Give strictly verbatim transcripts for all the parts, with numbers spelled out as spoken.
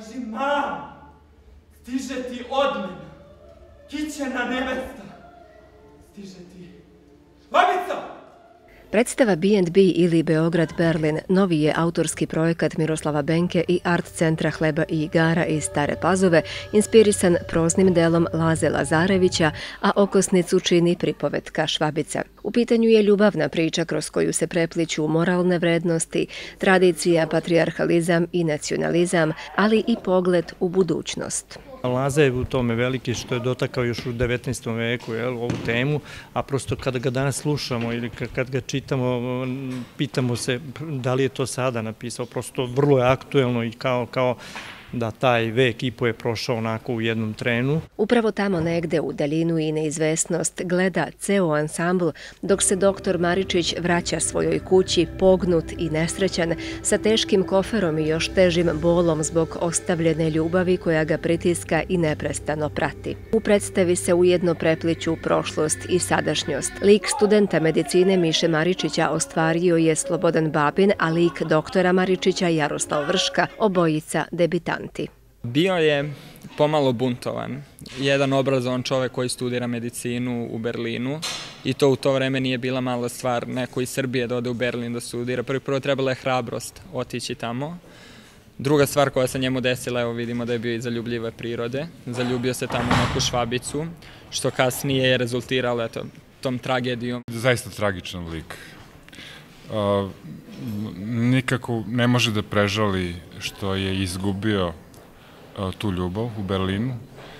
Kaži, mam, stiže ti odmena, kićena nevesta, stiže ti Švabica! Predstava B and B ili Beograd Berlin novi je autorski projekat Miroslava Benke i Art centra Hleba i igara iz Stare Pazove, inspirisan proznim delom Laze Lazarevića, a okosnicu čini pripovetka Švabica. U pitanju je ljubavna priča kroz koju se prepliću moralne vrednosti, tradicija, patrijarhalizam i nacionalizam, ali i pogled u budućnost. Laza je u tome veliki što je dotakao još u devetnaestom veku ovu temu, a prosto kada ga danas slušamo ili kad ga čitamo, pitamo se da li je to sada napisao, prosto vrlo je aktuelno i kao kao da taj vek i po je prošao onako u jednom trenu. Upravo tamo negde u daljinu i neizvesnost gleda ceo ansambl dok se doktor Maričić vraća svojoj kući pognut i nesrećan sa teškim koferom i još težim bolom zbog ostavljene ljubavi koja ga pritiska i neprestano prati. U predstavi se ujedno prepliću prošlost i sadašnjost. Lik studenta medicine Miše Maričića ostvario je Slobodan Babin, a lik doktora Maričića Jaroslav Vrška, obojica debitanti. Bio je pomalo buntovan. Jedan obrazovan čovek koji studira medicinu u Berlinu i to u to vreme nije bila mala stvar. Neko iz Srbije da ode u Berlin da studira. Prvi prvo trebala je hrabrost otići tamo. Druga stvar koja se njemu desila, evo vidimo da je bio i zaljubljive prirode. Zaljubio se tamo u neku Švabicu, što kasnije je rezultiralo eto, tom tragedijom. Zaista tragičan lik. Uh, nikako ne može da prežali što je izgubio uh, tu ljubav u Berlinu,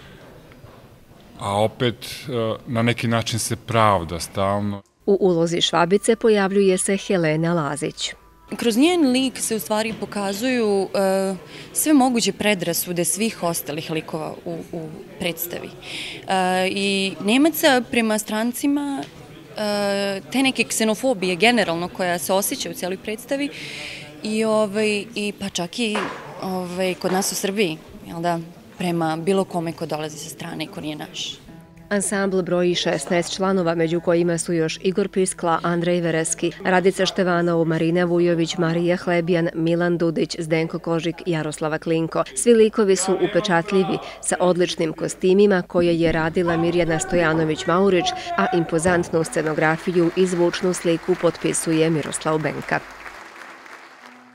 a opet uh, na neki način se pravda stalno. U ulozi Švabice pojavljuje se Helena Lazić. Kroz njen lik se u stvari pokazuju uh, sve moguće predrasude svih ostalih likova u, u predstavi. Uh, I Nemaca prema strancima, te neke ksenofobije generalno koja se osjeća u cijeloj predstavi i, ovaj, i pa čak i ovaj, kod nas u Srbiji, jel da, prema bilo kome ko dolazi sa strane i ko nije naš. Ansambl broji šesnaest članova, među kojima su još Igor Piskla, Andrej Vereski, Radica Števanov, Marina Vujović, Marija Hlebjan, Milan Dudić, Zdenko Kožik, Jaroslava Klinko. Svi likovi su upečatljivi, sa odličnim kostimima koje je radila Mirjana Stojanović-Maurić, a impozantnu scenografiju i zvučnu sliku potpisuje Miroslav Benka.